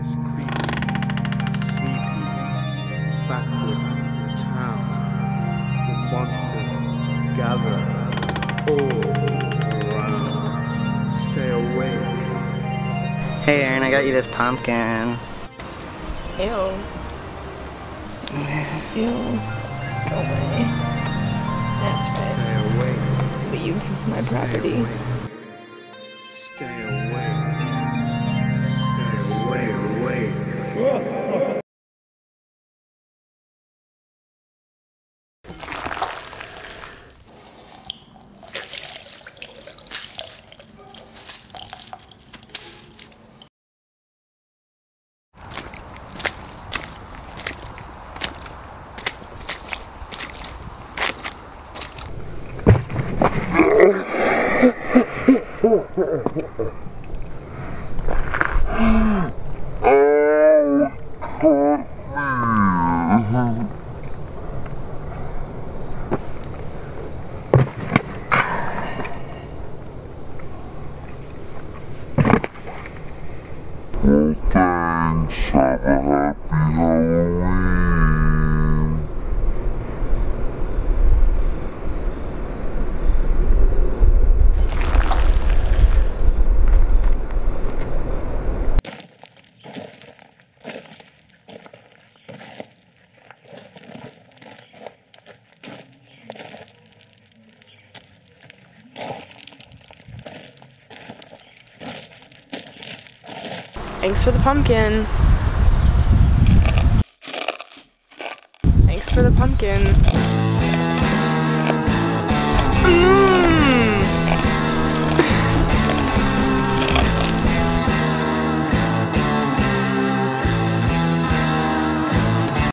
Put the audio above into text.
this creepy, sleepy, backward town where monsters gather all around. Stay awake. Hey Aaron, I got you this pumpkin. Ew. Ew. Go away. That's right. Stay awake. Leave my property. Stay awake. Stay awake. Thanks, have a happy Halloween. Thanks for the pumpkin. Thanks for the pumpkin.